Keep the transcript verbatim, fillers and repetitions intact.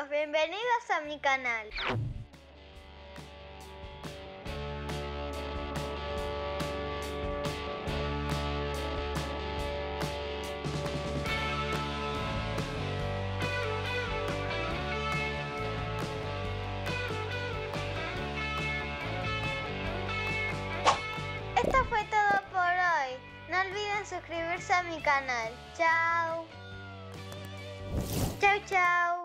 todos, bienvenidos a mi canal. Esto fue todo por hoy. No olviden suscribirse a mi canal. Chao. Chao, chao.